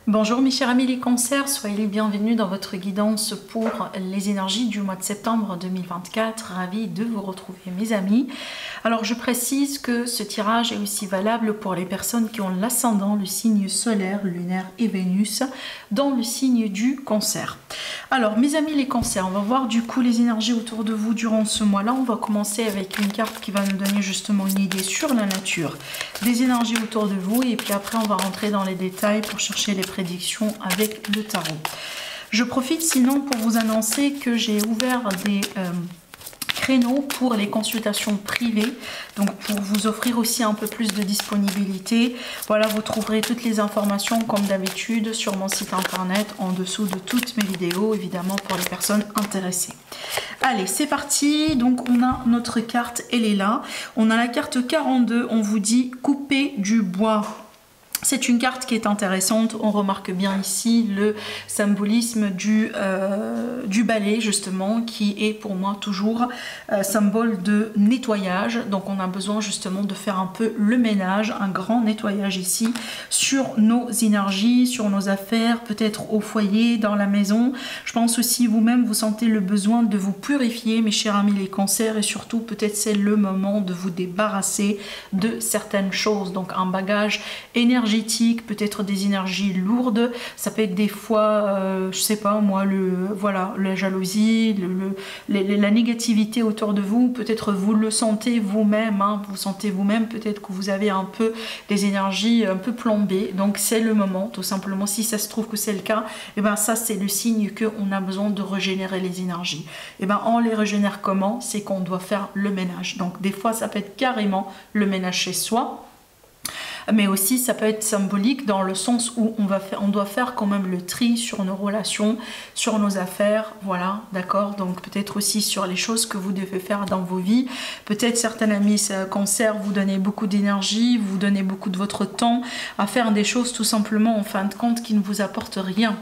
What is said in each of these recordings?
Bonjour mes chers amis les cancers, soyez les bienvenus dans votre guidance pour les énergies du mois de septembre 2024. Ravi de vous retrouver mes amis. Alors je précise que ce tirage est aussi valable pour les personnes qui ont l'ascendant, le signe solaire, lunaire et Vénus dans le signe du cancer. Alors mes amis les cancers, on va voir du coup les énergies autour de vous durant ce mois-là. On va commencer avec une carte qui va nous donner justement une idée sur la nature des énergies autour de vous et puis après on va rentrer dans les détails pour chercher les prédictions avec le tarot. Je profite sinon pour vous annoncer que j'ai ouvert des créneaux pour les consultations privées, donc pour vous offrir aussi un peu plus de disponibilité. Voilà, vous trouverez toutes les informations comme d'habitude sur mon site internet en dessous de toutes mes vidéos, évidemment pour les personnes intéressées. Allez, c'est parti. Donc on a notre carte, elle est là. On a la carte 42, on vous dit couper du bois. C'est une carte qui est intéressante, on remarque bien ici le symbolisme du balai justement qui est pour moi toujours symbole de nettoyage. Donc on a besoin justement de faire un peu le ménage, un grand nettoyage ici sur nos énergies, sur nos affaires, peut-être au foyer, dans la maison. Je pense aussi vous-même vous sentez le besoin de vous purifier mes chers amis les cancers et surtout peut-être c'est le moment de vous débarrasser de certaines choses. Donc un bagage énergétique, peut-être des énergies lourdes, ça peut être des fois je sais pas moi, la jalousie, la négativité autour de vous, peut-être vous le sentez vous-même, hein, vous sentez vous-même peut-être que vous avez un peu des énergies un peu plombées, donc c'est le moment tout simplement, si ça se trouve que c'est le cas, et bien ça c'est le signe qu'on a besoin de régénérer les énergies. Et bien on les régénère comment? C'est qu'on doit faire le ménage, donc des fois ça peut être carrément le ménage chez soi, mais aussi ça peut être symbolique dans le sens où on doit faire quand même le tri sur nos relations, sur nos affaires, voilà, d'accord. Donc peut-être aussi sur les choses que vous devez faire dans vos vies. Peut-être certains amis cancer, vous donnez beaucoup d'énergie, vous donnez beaucoup de votre temps à faire des choses tout simplement en fin de compte qui ne vous apportent rien.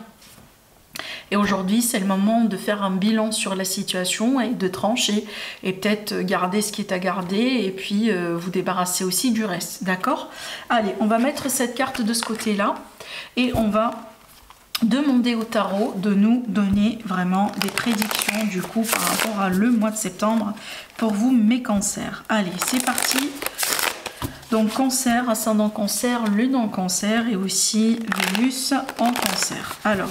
Et aujourd'hui, c'est le moment de faire un bilan sur la situation et de trancher et peut-être garder ce qui est à garder et puis vous débarrasser aussi du reste, d'accord? Allez, on va mettre cette carte de ce côté-là et on va demander au tarot de nous donner vraiment des prédictions du coup par rapport à le mois de septembre pour vous mes cancers. Allez, c'est parti. Donc cancer, ascendant cancer, lune en cancer et aussi Vénus en cancer. Alors...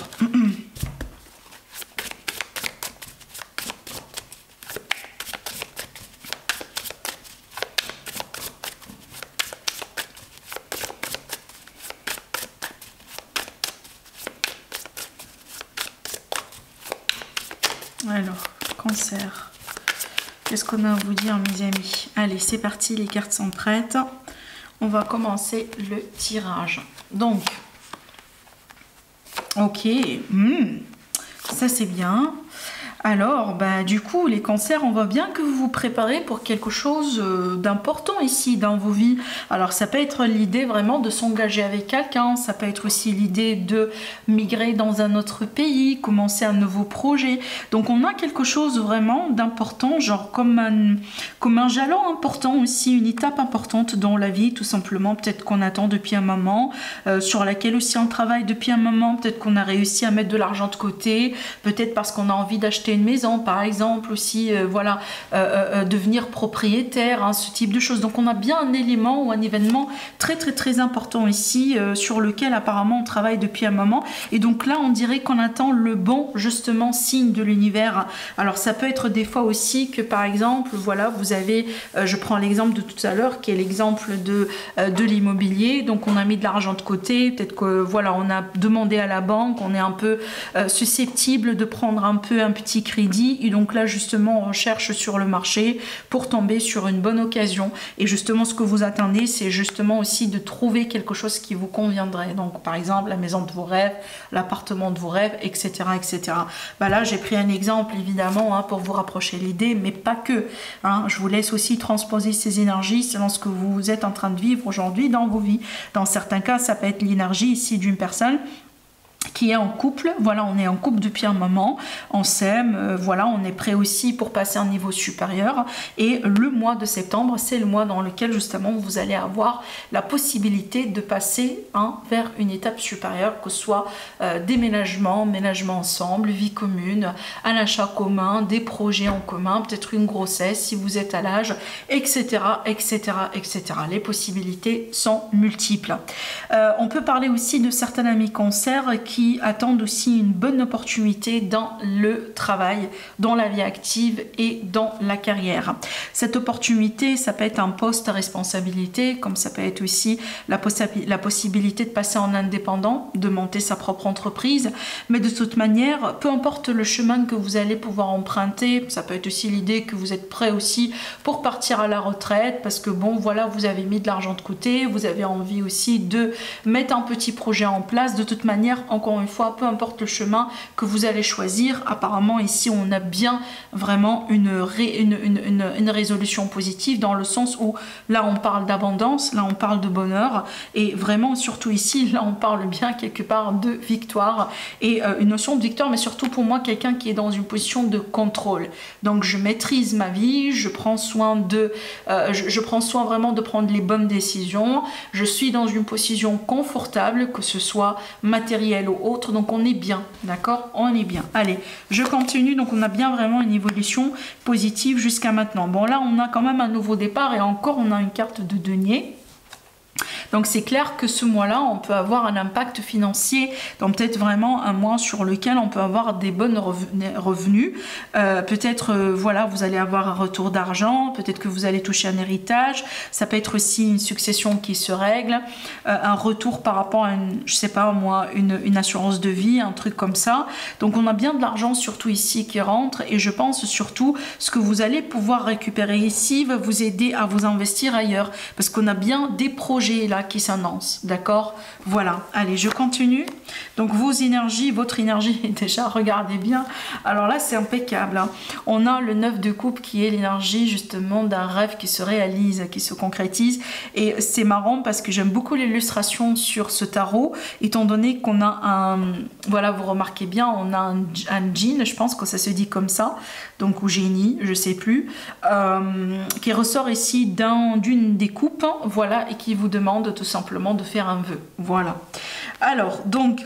Alors, cancer, qu'est-ce qu'on a à vous dire mes amis? Allez, c'est parti, les cartes sont prêtes. On va commencer le tirage. Donc, ok, ça c'est bien. Alors, bah, du coup, les cancers, on voit bien que vous vous préparez pour quelque chose d'important ici dans vos vies. Alors, ça peut être l'idée vraiment de s'engager avec quelqu'un. Ça peut être aussi l'idée de migrer dans un autre pays, commencer un nouveau projet. Donc, on a quelque chose vraiment d'important, genre comme un jalon important aussi, une étape importante dans la vie, tout simplement. Peut-être qu'on attend depuis un moment, sur laquelle aussi on travaille depuis un moment. Peut-être qu'on a réussi à mettre de l'argent de côté. Peut-être parce qu'on a envie d'acheter une maison par exemple aussi, voilà, devenir propriétaire, hein, ce type de choses. Donc on a bien un élément ou un événement très très très important ici sur lequel apparemment on travaille depuis un moment et donc là on dirait qu'on attend le bon justement signe de l'univers. Alors ça peut être des fois aussi que par exemple voilà vous avez, je prends l'exemple de tout à l'heure qui est l'exemple de l'immobilier, donc on a mis de l'argent de côté, peut-être que voilà on a demandé à la banque, on est un peu susceptible de prendre un peu un petit crédit et donc là justement on recherche sur le marché pour tomber sur une bonne occasion et justement ce que vous attendez c'est justement aussi de trouver quelque chose qui vous conviendrait, donc par exemple la maison de vos rêves, l'appartement de vos rêves, etc. etc. Bah là j'ai pris un exemple évidemment hein, pour vous rapprocher l'idée mais pas que, hein. Je vous laisse aussi transposer ces énergies selon ce que vous êtes en train de vivre aujourd'hui dans vos vies. Dans certains cas ça peut être l'énergie ici d'une personne qui est en couple, voilà, on est en couple depuis un moment, on s'aime, voilà, on est prêt aussi pour passer à un niveau supérieur. Et le mois de septembre, c'est le mois dans lequel justement vous allez avoir la possibilité de passer vers une étape supérieure, que ce soit déménagement, ménagement ensemble, vie commune, un achat commun, des projets en commun, peut-être une grossesse si vous êtes à l'âge, etc., etc., etc. Les possibilités sont multiples. On peut parler aussi de certains amis Cancer qui attendent aussi une bonne opportunité dans le travail, dans la vie active et dans la carrière. Cette opportunité, ça peut être un poste à responsabilité, comme ça peut être aussi la possibilité de passer en indépendant, de monter sa propre entreprise. Mais de toute manière, peu importe le chemin que vous allez pouvoir emprunter, ça peut être aussi l'idée que vous êtes prêt aussi pour partir à la retraite, parce que bon, voilà, vous avez mis de l'argent de côté, vous avez envie aussi de mettre un petit projet en place. De toute manière, encore une fois, peu importe le chemin que vous allez choisir, apparemment ici on a bien vraiment une résolution positive, dans le sens où là on parle d'abondance, là on parle de bonheur, et vraiment surtout ici, là on parle bien quelque part de victoire, et une notion de victoire, mais surtout pour moi quelqu'un qui est dans une position de contrôle. Donc je maîtrise ma vie, je prends soin vraiment de prendre les bonnes décisions, je suis dans une position confortable, que ce soit matériel ou autre, donc on est bien, d'accord, on est bien. Allez, je continue. Donc on a bien vraiment une évolution positive jusqu'à maintenant. Bon, là on a quand même un nouveau départ, et encore on a une carte de denier. Donc c'est clair que ce mois-là, on peut avoir un impact financier, donc peut-être vraiment un mois sur lequel on peut avoir des bonnes revenus. Peut-être, voilà, vous allez avoir un retour d'argent, peut-être que vous allez toucher un héritage, ça peut être aussi une succession qui se règle, un retour par rapport à une, je sais pas moi, une assurance de vie, un truc comme ça. Donc on a bien de l'argent surtout ici qui rentre, et je pense surtout ce que vous allez pouvoir récupérer ici va vous aider à vous investir ailleurs, parce qu'on a bien des projets là qui s'annonce, d'accord. Voilà, allez, je continue. Donc vos énergies, votre énergie déjà, regardez bien. Alors là c'est impeccable, hein. On a le 9 de coupe qui est l'énergie justement d'un rêve qui se réalise, qui se concrétise, et c'est marrant parce que j'aime beaucoup l'illustration sur ce tarot, étant donné qu'on a un, voilà, vous remarquez bien, on a un djinn, je pense que ça se dit comme ça, donc ou génie, je sais plus, qui ressort ici d'une des coupes, hein, voilà, et qui vous demande tout simplement de faire un vœu. Voilà. Alors, donc,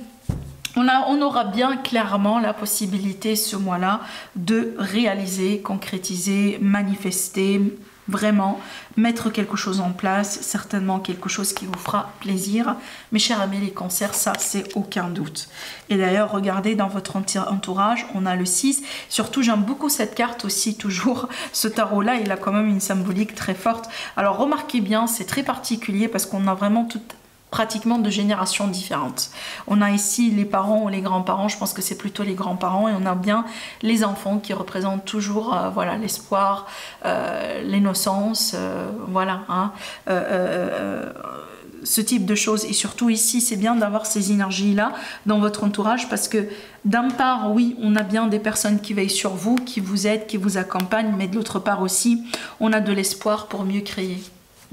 on aura bien clairement la possibilité ce mois-là de réaliser, concrétiser, manifester, vraiment mettre quelque chose en place, certainement quelque chose qui vous fera plaisir. Mes chers amis les cancers, ça c'est aucun doute. Et d'ailleurs, regardez dans votre entourage, on a le 6. Surtout, j'aime beaucoup cette carte aussi, toujours. Ce tarot-là, il a quand même une symbolique très forte. Alors, remarquez bien, c'est très particulier parce qu'on a vraiment pratiquement de générations différentes. On a ici les parents ou les grands-parents, je pense que c'est plutôt les grands-parents, et on a bien les enfants qui représentent toujours voilà, l'espoir, l'innocence, voilà, hein, ce type de choses. Et surtout ici, c'est bien d'avoir ces énergies-là dans votre entourage, parce que d'un part, oui, on a bien des personnes qui veillent sur vous, qui vous aident, qui vous accompagnent, mais de l'autre part aussi, on a de l'espoir pour mieux créer. D'accord ?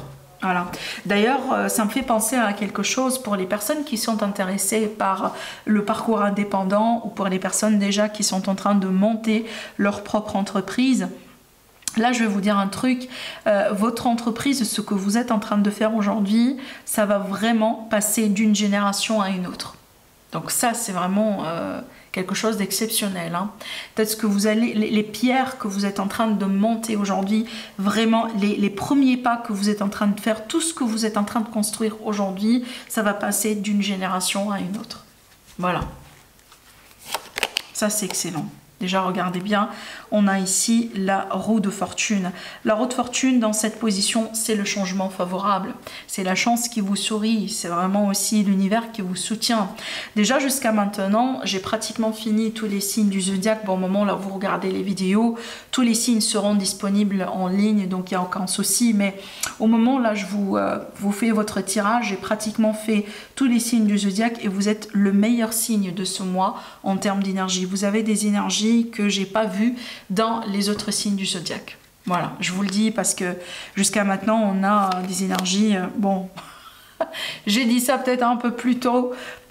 Voilà. D'ailleurs, ça me fait penser à quelque chose pour les personnes qui sont intéressées par le parcours indépendant, ou pour les personnes déjà qui sont en train de monter leur propre entreprise. Là, je vais vous dire un truc, votre entreprise, ce que vous êtes en train de faire aujourd'hui, ça va vraiment passer d'une génération à une autre. Donc ça, c'est vraiment quelque chose d'exceptionnel, hein. Peut-être que vous allez, les pierres que vous êtes en train de monter aujourd'hui, vraiment les premiers pas que vous êtes en train de faire, tout ce que vous êtes en train de construire aujourd'hui, ça va passer d'une génération à une autre. Voilà. Ça, c'est excellent. Déjà, regardez bien, on a ici la roue de fortune. La roue de fortune, dans cette position, c'est le changement favorable. C'est la chance qui vous sourit. C'est vraiment aussi l'univers qui vous soutient. Déjà, jusqu'à maintenant, j'ai pratiquement fini tous les signes du zodiaque. Bon, au moment là où vous regardez les vidéos, tous les signes seront disponibles en ligne, donc il n'y a aucun souci. Mais au moment là, je vous fais votre tirage. J'ai pratiquement fait tous les signes du zodiaque, et vous êtes le meilleur signe de ce mois en termes d'énergie. Vous avez des énergies que j'ai pas vu dans les autres signes du zodiaque. Voilà, je vous le dis parce que jusqu'à maintenant on a des énergies, bon, j'ai dit ça peut-être un peu plus tôt,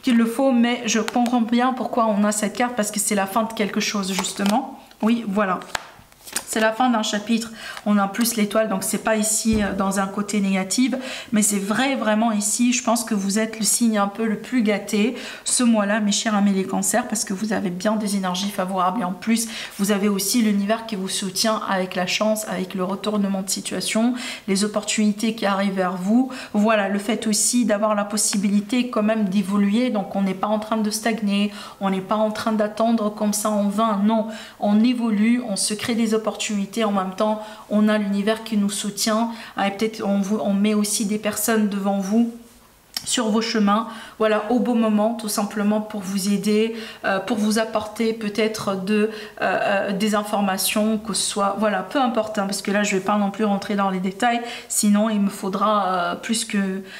qu'il le faut, mais je comprends bien pourquoi on a cette carte, parce que c'est la fin de quelque chose justement. Oui, voilà. C'est la fin d'un chapitre, on a plus l'étoile, donc c'est pas ici dans un côté négatif, mais c'est vraiment ici, je pense que vous êtes le signe un peu le plus gâté ce mois-là, mes chers amis les cancers, parce que vous avez bien des énergies favorables, et en plus, vous avez aussi l'univers qui vous soutient avec la chance, avec le retournement de situation, les opportunités qui arrivent vers vous, voilà, le fait aussi d'avoir la possibilité quand même d'évoluer, donc on n'est pas en train de stagner, on n'est pas en train d'attendre comme ça en vain, non, on évolue, on se crée des opportunités, en même temps on a l'univers qui nous soutient, et peut-être on met aussi des personnes devant vous sur vos chemins, voilà, au bon moment, tout simplement pour vous aider, pour vous apporter peut-être des informations, que ce soit, voilà, peu importe, hein, parce que là je vais pas non plus rentrer dans les détails, sinon il me faudra plus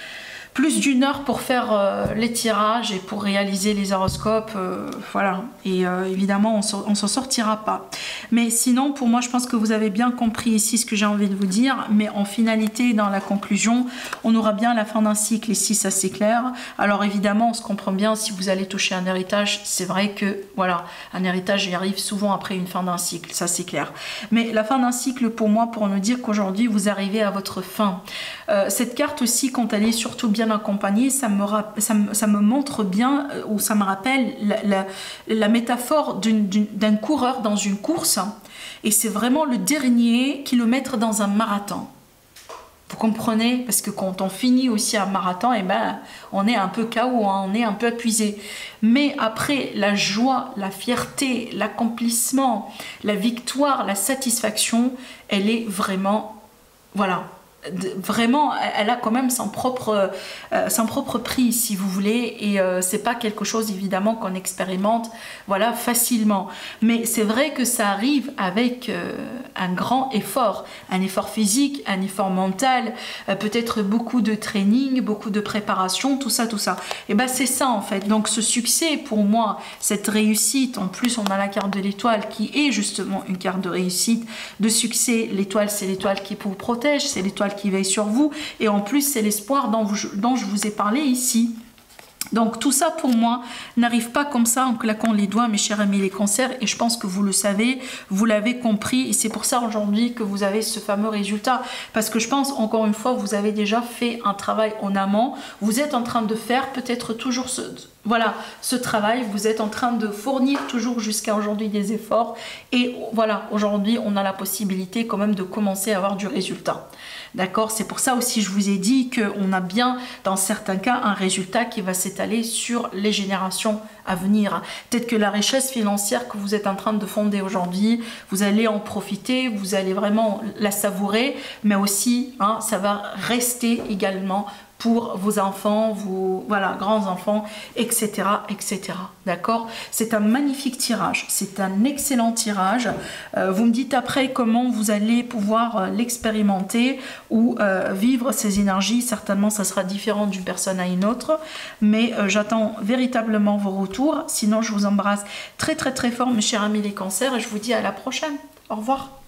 d'une heure pour faire les tirages et pour réaliser les horoscopes, voilà, et évidemment on s'en sortira pas. Mais sinon, pour moi, je pense que vous avez bien compris ici ce que j'ai envie de vous dire, mais en finalité, dans la conclusion, on aura bien la fin d'un cycle ici, ça c'est clair. Alors évidemment, on se comprend bien, si vous allez toucher un héritage, c'est vrai que, voilà, un héritage il arrive souvent après une fin d'un cycle, ça c'est clair. Mais la fin d'un cycle, pour moi, pour nous dire qu'aujourd'hui, vous arrivez à votre fin. Cette carte aussi, quand elle est surtout bien accompagnée, ça me montre bien, ou ça me rappelle la métaphore d'un coureur dans une course, et c'est vraiment le dernier kilomètre dans un marathon. Vous comprenez? Parce que quand on finit aussi un marathon, eh ben, on est un peu KO, hein, on est un peu épuisé. Mais après, la joie, la fierté, l'accomplissement, la victoire, la satisfaction, elle est vraiment, voilà, vraiment, elle a quand même son propre prix, si vous voulez, et c'est pas quelque chose évidemment qu'on expérimente, voilà, facilement, mais c'est vrai que ça arrive avec un grand effort, un effort physique, un effort mental, peut-être beaucoup de training, beaucoup de préparation, tout ça, et ben c'est ça en fait. Donc ce succès, pour moi, cette réussite, en plus on a la carte de l'étoile qui est justement une carte de réussite, de succès. L'étoile, c'est l'étoile qui vous protège, c'est l'étoile qui veille sur vous, et en plus c'est l'espoir dont je vous ai parlé ici. Donc tout ça pour moi n'arrive pas comme ça en claquant les doigts, mes chers amis les cancers, et je pense que vous le savez, vous l'avez compris, et c'est pour ça aujourd'hui que vous avez ce fameux résultat, parce que je pense encore une fois, vous avez déjà fait un travail en amont, vous êtes en train de faire peut-être toujours ce travail, vous êtes en train de fournir toujours jusqu'à aujourd'hui des efforts, et voilà, aujourd'hui on a la possibilité quand même de commencer à avoir du résultat. D'accord, c'est pour ça aussi je vous ai dit qu'on a bien dans certains cas un résultat qui va s'étaler sur les générations à venir. Peut-être que la richesse financière que vous êtes en train de fonder aujourd'hui, vous allez en profiter, vous allez vraiment la savourer, mais aussi hein, ça va rester également pour vos enfants, vos voilà, grands-enfants, etc. etc. D'accord? C'est un magnifique tirage, c'est un excellent tirage. Vous me dites après comment vous allez pouvoir l'expérimenter ou vivre ces énergies. Certainement, ça sera différent d'une personne à une autre, mais j'attends véritablement vos retours. Sinon, je vous embrasse très très très fort, mes chers amis les cancers, et je vous dis à la prochaine. Au revoir.